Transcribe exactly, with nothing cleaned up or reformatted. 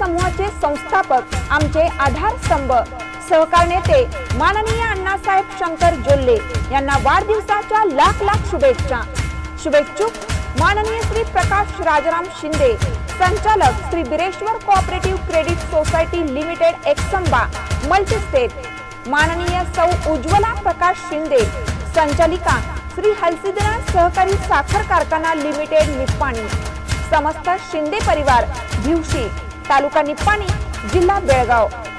समूहाचे संस्थापक आमचे आधारस्तंभ सहकार नेते माननीय अण्णासाहेब शंकर जोल्ले यांना वाढदिवसाच्या लाख लाख शुभेच्छा। शुभेच्छुक माननीय श्री प्रकाश राजाराम शिंदे, संचालक Shri Bireshwar cooperative credit society limited Eksamba multistate, माननीय सौ उज्ज्वला प्रकाश शिंदे, संचालिका श्री हलसीदनाथ सहकारी साखर कारखाना लिमिटेड निप्पाणी, समस्त शिंदे परिवार भिवशी, तालुका निप्पाणी, जिल्हा बेळगाव।